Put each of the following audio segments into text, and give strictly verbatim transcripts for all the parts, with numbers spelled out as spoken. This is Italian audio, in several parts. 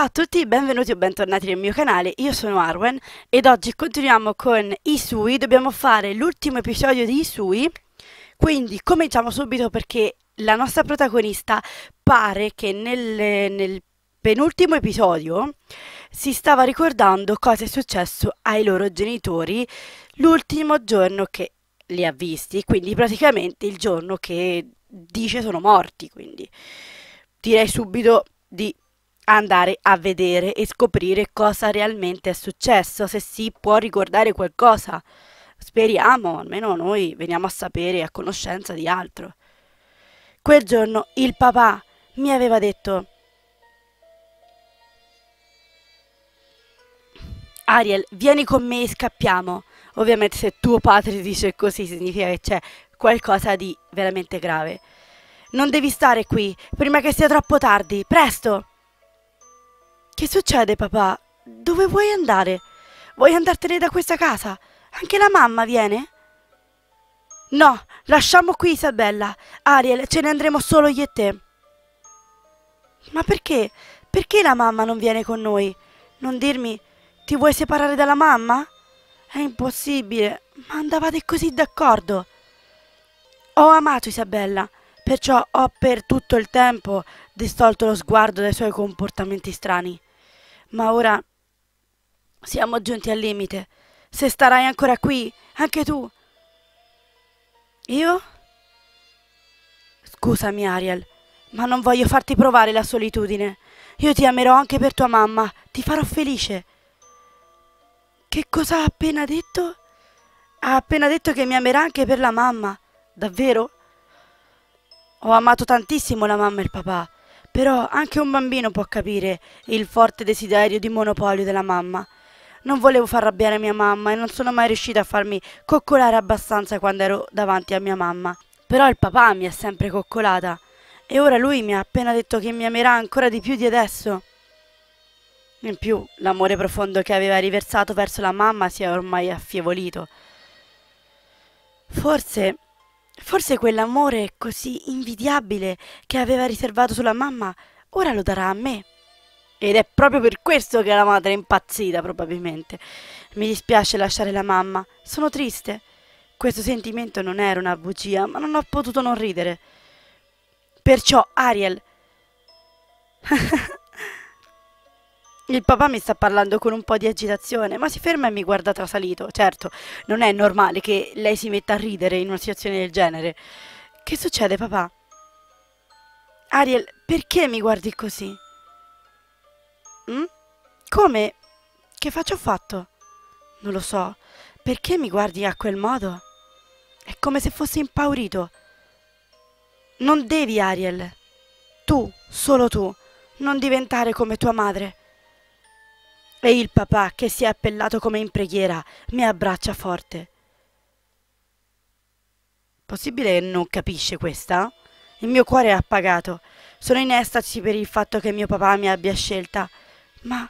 Ciao a tutti, benvenuti o bentornati nel mio canale, io sono Arwen ed oggi continuiamo con Hisui, dobbiamo fare l'ultimo episodio di Hisui, quindi cominciamo subito perché la nostra protagonista pare che nel, nel penultimo episodio si stava ricordando cosa è successo ai loro genitori l'ultimo giorno che li ha visti, quindi praticamente il giorno che dice sono morti, quindi direi subito di andare a vedere e scoprire cosa realmente è successo, se si può ricordare qualcosa. Speriamo, almeno noi veniamo a sapere a conoscenza di altro. Quel giorno il papà mi aveva detto: Ariel, vieni con me e scappiamo. Ovviamente se tuo padre ti dice così significa che c'è qualcosa di veramente grave. Non devi stare qui, prima che sia troppo tardi, presto! Che succede, papà? Dove vuoi andare? Vuoi andartene da questa casa? Anche la mamma viene? No, lasciamo qui Isabella. Ariel, ce ne andremo solo io e te. Ma perché? Perché la mamma non viene con noi? Non dirmi, ti vuoi separare dalla mamma? È impossibile, ma andavate così d'accordo. Ho amato Isabella, perciò ho per tutto il tempo distolto lo sguardo dai suoi comportamenti strani. Ma ora siamo giunti al limite. Se starai ancora qui, anche tu. Io? Scusami, Ariel, ma non voglio farti provare la solitudine. Io ti amerò anche per tua mamma, ti farò felice. Che cosa ha appena detto? Ha appena detto che mi amerà anche per la mamma. Davvero? Ho amato tantissimo la mamma e il papà, però anche un bambino può capire il forte desiderio di monopolio della mamma. Non volevo far arrabbiare mia mamma e non sono mai riuscita a farmi coccolare abbastanza quando ero davanti a mia mamma. Però il papà mi ha sempre coccolata e ora lui mi ha appena detto che mi amerà ancora di più di adesso. In più, l'amore profondo che aveva riversato verso la mamma si è ormai affievolito. Forse, forse quell'amore così invidiabile che aveva riservato sulla mamma, ora lo darà a me. Ed è proprio per questo che la madre è impazzita, probabilmente. Mi dispiace lasciare la mamma, sono triste. Questo sentimento non era una bugia, ma non ho potuto non ridere. Perciò, Ariel... Il papà mi sta parlando con un po' di agitazione, ma si ferma e mi guarda trasalito. Certo, non è normale che lei si metta a ridere in una situazione del genere. Che succede, papà? Ariel, perché mi guardi così? Mm? Come? Che faccio ho fatto? Non lo so. Perché mi guardi a quel modo? È come se fossi impaurito. Non devi, Ariel. Tu, solo tu, non diventare come tua madre. E il papà, che si è appellato come in preghiera, mi abbraccia forte. Possibile che non capisce questa? Il mio cuore è appagato. Sono in estasi per il fatto che mio papà mi abbia scelta. Ma...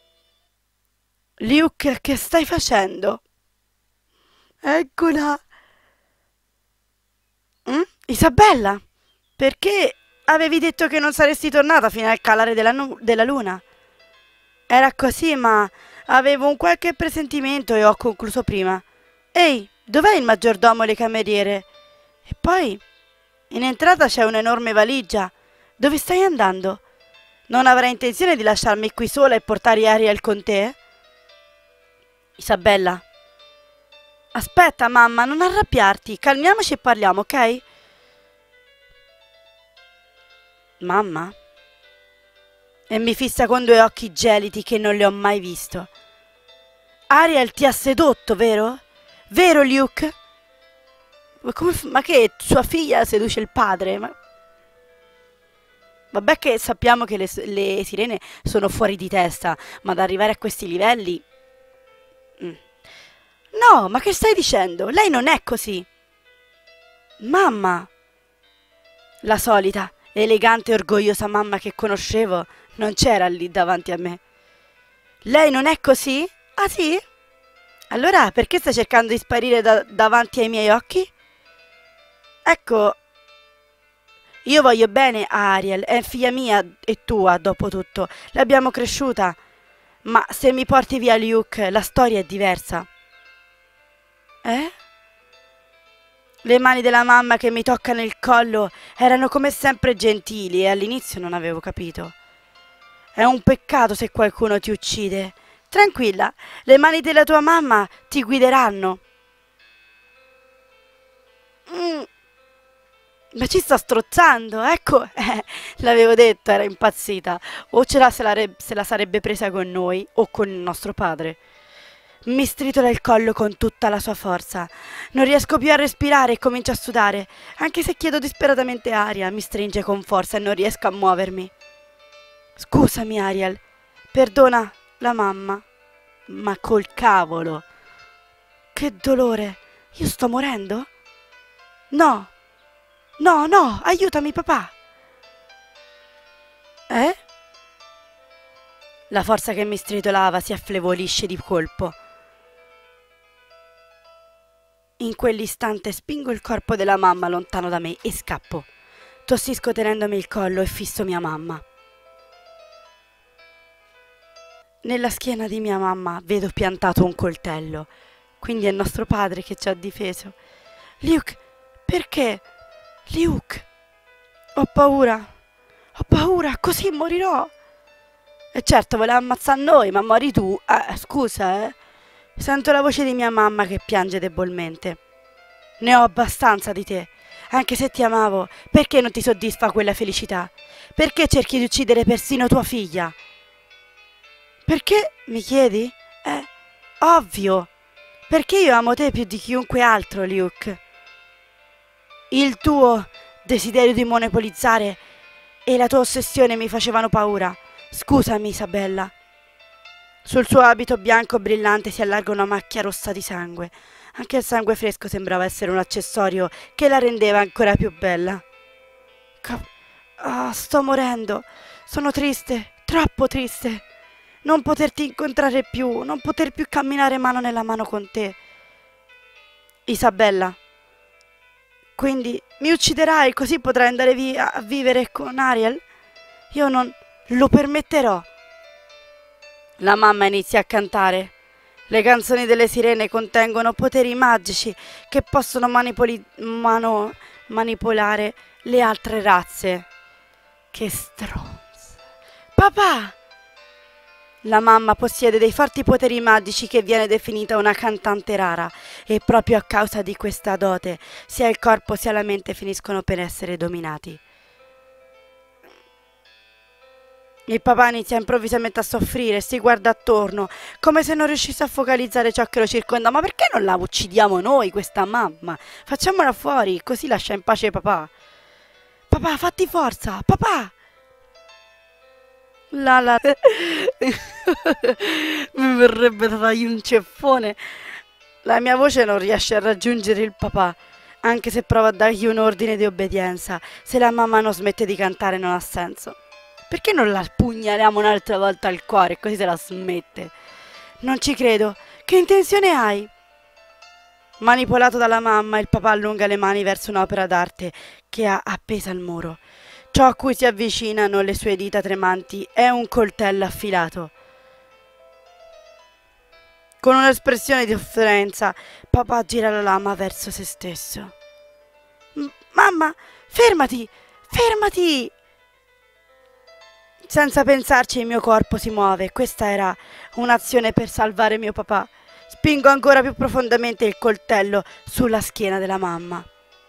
Luke, che stai facendo? Eccola. Mm? Isabella, perché avevi detto che non saresti tornata fino al calare della, nu- della luna? Era così, ma avevo un qualche presentimento e ho concluso prima. Ehi, dov'è il maggiordomo e le cameriere? E poi, in entrata c'è un'enorme valigia. Dove stai andando? Non avrai intenzione di lasciarmi qui sola e portare Ariel con te? Isabella. Aspetta, mamma, non arrabbiarti. Calmiamoci e parliamo, ok? Mamma? E mi fissa con due occhi gelidi che non le ho mai visto. Ariel ti ha sedotto, vero? Vero, Luke? Ma, come f- ma che sua figlia seduce il padre? Ma... Vabbè che sappiamo che le, le sirene sono fuori di testa, ma ad arrivare a questi livelli... Mm. No, ma che stai dicendo? Lei non è così. Mamma! La solita, elegante e orgogliosa mamma che conoscevo non c'era lì davanti a me. Lei non è così? Ah sì? Allora perché sta cercando di sparire da davanti ai miei occhi? Ecco, Io voglio bene a Ariel, è figlia mia e tua, dopo tutto. L'abbiamo cresciuta. Ma se mi porti via Luke, la storia è diversa. Eh? Le mani della mamma che mi toccano il collo erano come sempre gentili e all'inizio non avevo capito. È un peccato se qualcuno ti uccide. Tranquilla, le mani della tua mamma ti guideranno. Mm. Ma ci sta strozzando, ecco, eh, l'avevo detto, era impazzita. O ce la se, la re- se la sarebbe presa con noi o con il nostro padre. Mi stritola il collo con tutta la sua forza. Non riesco più a respirare e comincio a sudare. Anche se chiedo disperatamente aria, mi stringe con forza e non riesco a muovermi. Scusami, Ariel. Perdona la mamma. Ma col cavolo. Che dolore. Io sto morendo? No. No, no, aiutami, papà. Eh? La forza che mi stritolava si affievolisce di colpo. In quell'istante spingo il corpo della mamma lontano da me e scappo. Tossisco tenendomi il collo e fisso mia mamma. Nella schiena di mia mamma vedo piantato un coltello. Quindi è nostro padre che ci ha difeso. Luke, perché? Luke, ho paura. Ho paura, così morirò. E certo, voleva ammazzare noi, ma mori tu. Eh, scusa, eh. Sento la voce di mia mamma che piange debolmente. Ne ho abbastanza di te. Anche se ti amavo, perché non ti soddisfa quella felicità? Perché cerchi di uccidere persino tua figlia? Perché, mi chiedi? Eh, ovvio. Perché io amo te più di chiunque altro, Luke. Il tuo desiderio di monopolizzare e la tua ossessione mi facevano paura. Scusami, Isabella. Sul suo abito bianco brillante si allarga una macchia rossa di sangue. Anche il sangue fresco sembrava essere un accessorio che la rendeva ancora più bella. Cap- ah, sto morendo. Sono triste, troppo triste. Non poterti incontrare più, non poter più camminare mano nella mano con te. Isabella, quindi mi ucciderai così potrai andare via a vivere con Ariel? Io non lo permetterò. La mamma inizia a cantare. Le canzoni delle sirene contengono poteri magici che possono manipoli- mano- manipolare le altre razze. Che stronza. Papà! La mamma possiede dei forti poteri magici che viene definita una cantante rara e proprio a causa di questa dote sia il corpo sia la mente finiscono per essere dominati. Il papà inizia improvvisamente a soffrire e si guarda attorno, come se non riuscisse a focalizzare ciò che lo circonda. Ma perché non la uccidiamo noi, questa mamma? Facciamola fuori, così lascia in pace papà. Papà, fatti forza, papà! La la... Mi verrebbe da dargli un ceffone. La mia voce non riesce a raggiungere il papà, anche se provo a dargli un ordine di obbedienza. Se la mamma non smette di cantare non ha senso. Perché non la pugnaliamo un'altra volta al cuore, così se la smette? Non ci credo. Che intenzione hai? Manipolato dalla mamma, il papà allunga le mani verso un'opera d'arte che ha appesa al muro. Ciò a cui si avvicinano le sue dita tremanti è un coltello affilato. Con un'espressione di sofferenza, papà gira la lama verso se stesso. Mamma, fermati! Fermati! Senza pensarci il mio corpo si muove. Questa era un'azione per salvare mio papà. Spingo ancora più profondamente il coltello sulla schiena della mamma.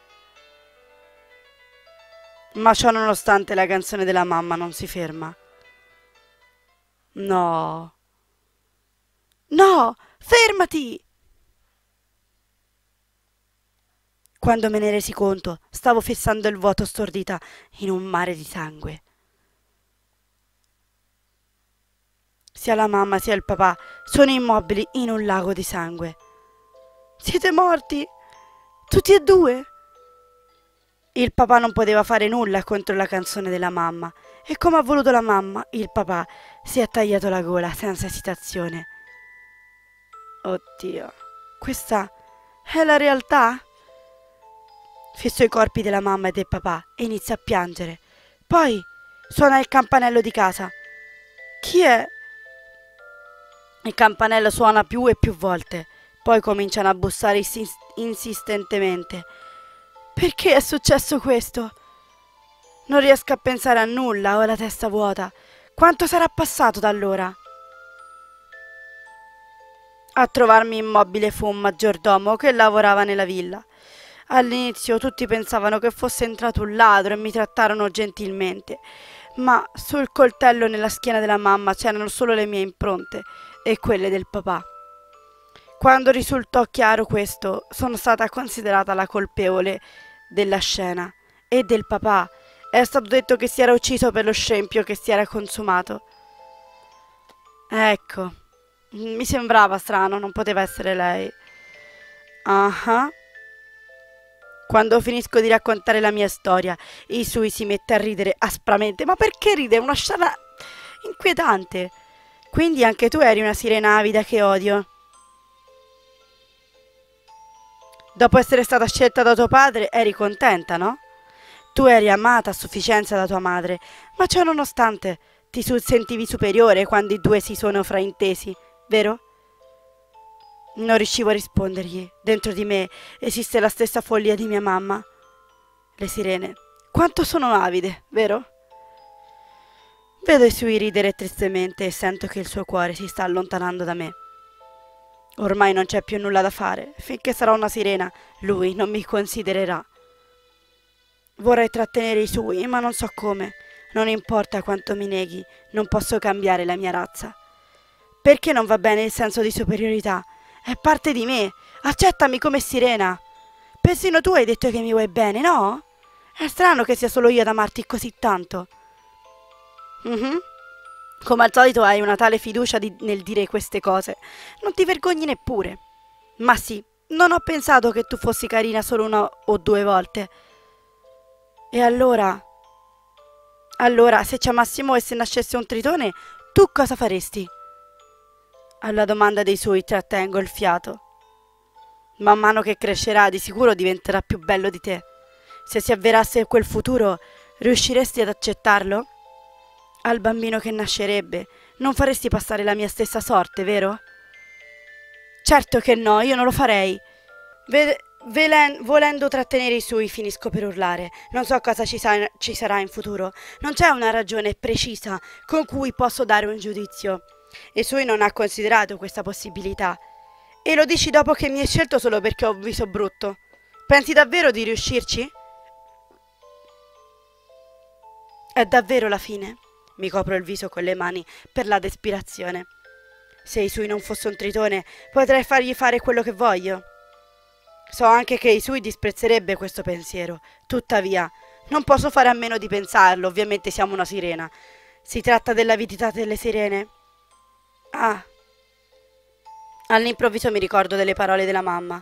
Ma ciò nonostante la canzone della mamma non si ferma. No. No, fermati! Quando me ne resi conto, stavo fissando il vuoto stordita in un mare di sangue. Sia la mamma sia il papà sono immobili in un lago di sangue. Siete morti? Tutti e due? Il papà non poteva fare nulla contro la canzone della mamma e come ha voluto la mamma, il papà si è tagliato la gola senza esitazione. Oddio, questa è la realtà? Fissò i corpi della mamma e del papà e iniziò a piangere. Poi suona il campanello di casa. Chi è? Il campanello suona più e più volte. Poi cominciano a bussare insist- insistentemente. Perché è successo questo? Non riesco a pensare a nulla, ho la testa vuota. Quanto sarà passato da allora? A trovarmi immobile fu un maggiordomo che lavorava nella villa. All'inizio tutti pensavano che fosse entrato un ladro e mi trattarono gentilmente, ma sul coltello nella schiena della mamma c'erano solo le mie impronte e quelle del papà. Quando risultò chiaro questo, sono stata considerata la colpevole della scena e del papà. È stato detto che si era ucciso per lo scempio che si era consumato. Ecco, mi sembrava strano, non poteva essere lei. Ah. Quando finisco di raccontare la mia storia, Isui si mette a ridere aspramente. Ma perché ride? È una scena inquietante. Quindi anche tu eri una sirena avida che odio. Dopo essere stata scelta da tuo padre, eri contenta, no? Tu eri amata a sufficienza da tua madre, ma ciò nonostante ti su- sentivi superiore quando i due si sono fraintesi, vero? Non riuscivo a rispondergli. Dentro di me esiste la stessa follia di mia mamma. Le sirene. Quanto sono avide, vero? Vedo i suoi ridere tristemente e sento che il suo cuore si sta allontanando da me. Ormai non c'è più nulla da fare. Finché sarò una sirena, lui non mi considererà. Vorrei trattenere i suoi, ma non so come. Non importa quanto mi neghi, non posso cambiare la mia razza. Perché non va bene il senso di superiorità? È parte di me. Accettami come sirena. Persino tu hai detto che mi vuoi bene, no? È strano che sia solo io ad amarti così tanto. Mhm. Come al solito hai una tale fiducia di- nel dire queste cose. Non ti vergogni neppure. Ma sì, non ho pensato che tu fossi carina solo una o due volte. E allora? Allora, se ci amassimo e se nascesse un tritone, tu cosa faresti? Alla domanda dei suoi trattengo il fiato. Man mano che crescerà, di sicuro diventerà più bello di te. Se si avverasse quel futuro, riusciresti ad accettarlo? Al bambino che nascerebbe, non faresti passare la mia stessa sorte, vero? Certo che no, io non lo farei. Ve- velen- volendo trattenere i suoi, finisco per urlare. Non so cosa ci, sa- ci sarà in futuro. Non c'è una ragione precisa con cui posso dare un giudizio. E Sui non ha considerato questa possibilità. E lo dici dopo che mi hai scelto solo perché ho un viso brutto? Pensi davvero di riuscirci? È davvero la fine? Mi copro il viso con le mani per la despirazione. Se Isui non fosse un tritone, potrei fargli fare quello che voglio. So anche che Isui disprezzerebbe questo pensiero. Tuttavia, non posso fare a meno di pensarlo. Ovviamente siamo una sirena. Si tratta dell'avidità delle sirene? Ah. All'improvviso mi ricordo delle parole della mamma.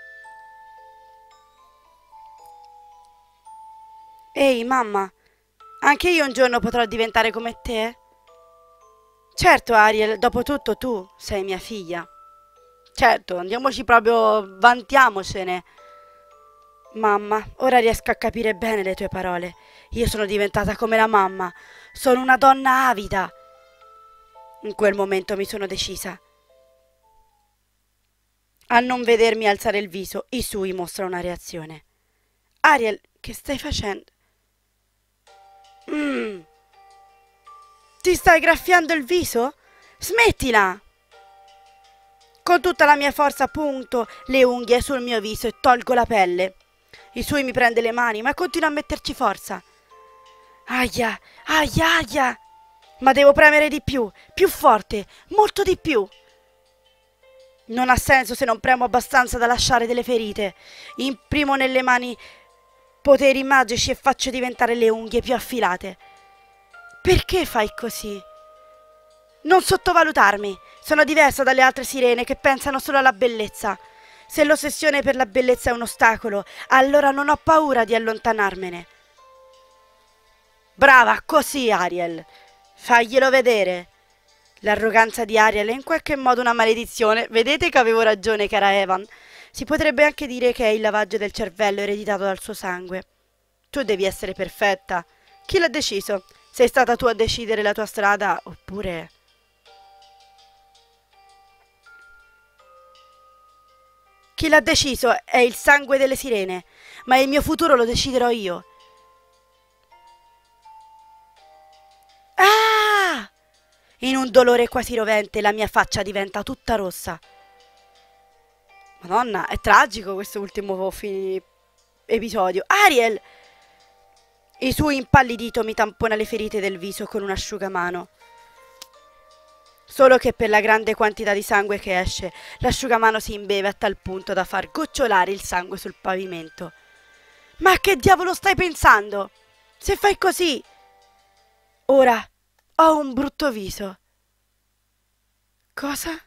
Ehi, mamma, anche io un giorno potrò diventare come te? Certo, Ariel, dopo tutto tu sei mia figlia. Certo, andiamoci proprio, vantiamocene. Mamma, ora riesco a capire bene le tue parole. Io sono diventata come la mamma. Sono una donna avida. In quel momento mi sono decisa. A non vedermi alzare il viso, Isui mostra una reazione. Ariel, che stai facendo? Mmm. Ti stai graffiando il viso? Smettila! Con tutta la mia forza punto le unghie sul mio viso e tolgo la pelle. Isui mi prende le mani, ma continua a metterci forza. Aia, aia, aia! Ma devo premere di più, più forte, molto di più. Non ha senso se non premo abbastanza da lasciare delle ferite. Imprimo nelle mani poteri magici e faccio diventare le unghie più affilate. Perché fai così? Non sottovalutarmi. Sono diversa dalle altre sirene che pensano solo alla bellezza. Se l'ossessione per la bellezza è un ostacolo, allora non ho paura di allontanarmene. Brava, così Ariel. Faglielo vedere. L'arroganza di Ariel è in qualche modo una maledizione. Vedete che avevo ragione, cara Evan. Si potrebbe anche dire che è il lavaggio del cervello ereditato dal suo sangue. Tu devi essere perfetta. Chi l'ha deciso? Sei stata tu a decidere la tua strada, oppure... Chi l'ha deciso è il sangue delle sirene, ma il mio futuro lo deciderò io. Ah! In un dolore quasi rovente la mia faccia diventa tutta rossa. Madonna, è tragico questo ultimo fi- episodio. Ariel! Il suo impallidito mi tampona le ferite del viso con un asciugamano. Solo che per la grande quantità di sangue che esce, l'asciugamano si imbeve a tal punto da far gocciolare il sangue sul pavimento. Ma che diavolo stai pensando? Se fai così... Ora ho un brutto viso. Cosa?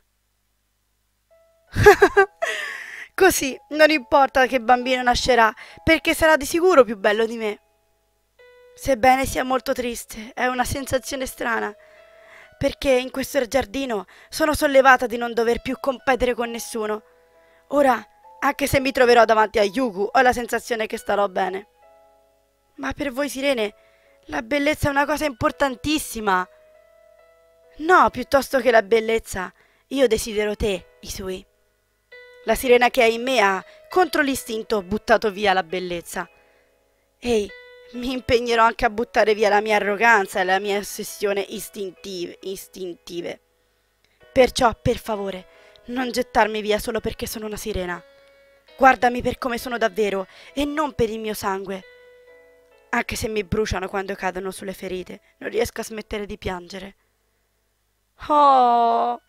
Così, non importa che bambino nascerà, perché sarà di sicuro più bello di me. Sebbene sia molto triste, è una sensazione strana, perché in questo giardino sono sollevata di non dover più competere con nessuno. Ora, anche se mi troverò davanti a Yugu, ho la sensazione che starò bene. Ma per voi sirene, la bellezza è una cosa importantissima. No, piuttosto che la bellezza, io desidero te, Isui. La sirena che è in me ha, contro l'istinto, buttato via la bellezza. Ehi, mi impegnerò anche a buttare via la mia arroganza e la mia ossessione istintive, istintive. Perciò, per favore, non gettarmi via solo perché sono una sirena. Guardami per come sono davvero e non per il mio sangue. Anche se mi bruciano quando cadono sulle ferite, non riesco a smettere di piangere. Oh,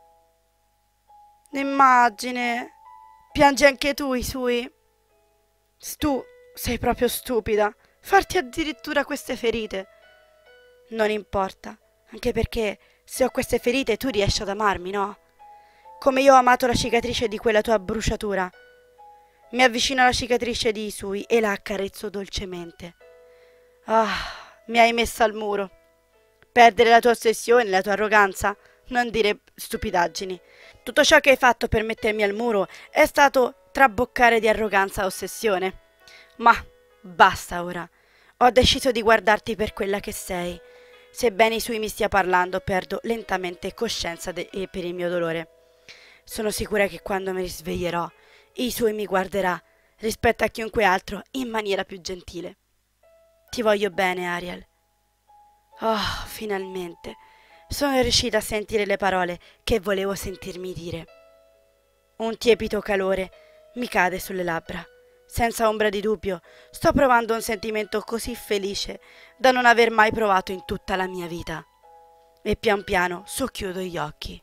immagine. Piangi anche tu, Isui? Tu sei proprio stupida. Farti addirittura queste ferite. Non importa, anche perché se ho queste ferite tu riesci ad amarmi, no? Come io ho amato la cicatrice di quella tua bruciatura. Mi avvicino alla cicatrice di Isui e la accarezzo dolcemente. Ah, mi hai messa al muro. Perdere la tua ossessione, la tua arroganza? Non dire stupidaggini. Tutto ciò che hai fatto per mettermi al muro è stato traboccare di arroganza e ossessione. Ma basta ora. Ho deciso di guardarti per quella che sei. Sebbene Isui mi stia parlando, perdo lentamente coscienza de- per il mio dolore. Sono sicura che quando mi risveglierò, Isui mi guarderà, rispetto a chiunque altro, in maniera più gentile. Ti voglio bene, Ariel. Oh, finalmente. Sono riuscita a sentire le parole che volevo sentirmi dire. Un tiepido calore mi cade sulle labbra. Senza ombra di dubbio, sto provando un sentimento così felice da non aver mai provato in tutta la mia vita. E pian piano socchiudo gli occhi.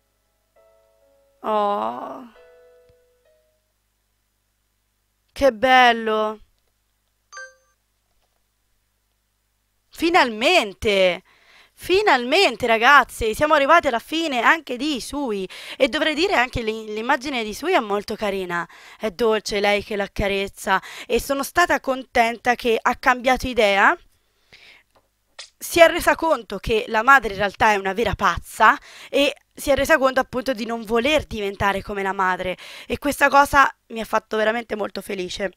Oh, che bello! Finalmente! Finalmente ragazzi, siamo arrivati alla fine anche di Isui e dovrei dire anche l'immagine di Isui è molto carina, è dolce lei che l'accarezza e sono stata contenta che ha cambiato idea, si è resa conto che la madre in realtà è una vera pazza e si è resa conto appunto di non voler diventare come la madre e questa cosa mi ha fatto veramente molto felice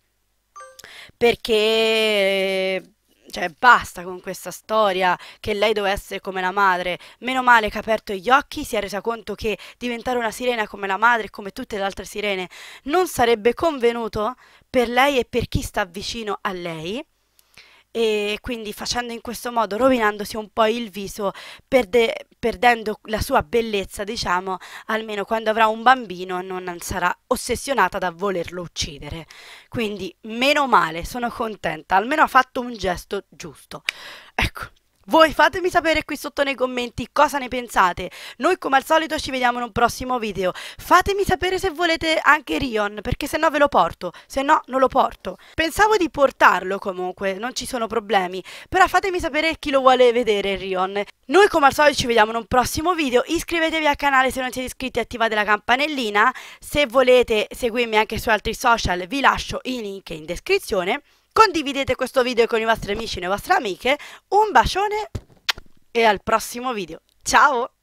perché cioè basta con questa storia che lei doveva essere come la madre. Meno male che ha aperto gli occhi, si è resa conto che diventare una sirena come la madre e come tutte le altre sirene non sarebbe convenuto per lei e per chi sta vicino a lei. E quindi facendo in questo modo, rovinandosi un po' il viso, perde- perdendo la sua bellezza, diciamo, almeno quando avrà un bambino non sarà ossessionata da volerlo uccidere. Quindi, meno male, sono contenta, almeno ha fatto un gesto giusto. Ecco. Voi fatemi sapere qui sotto nei commenti cosa ne pensate. Noi come al solito ci vediamo in un prossimo video. Fatemi sapere se volete anche Rion, perché se no ve lo porto, se no non lo porto. Pensavo di portarlo comunque, non ci sono problemi, però fatemi sapere chi lo vuole vedere Rion. Noi come al solito ci vediamo in un prossimo video, iscrivetevi al canale se non siete iscritti e attivate la campanellina. Se volete seguirmi anche su altri social vi lascio i link in descrizione. Condividete questo video con i vostri amici e le vostre amiche. Un bacione e al prossimo video. Ciao!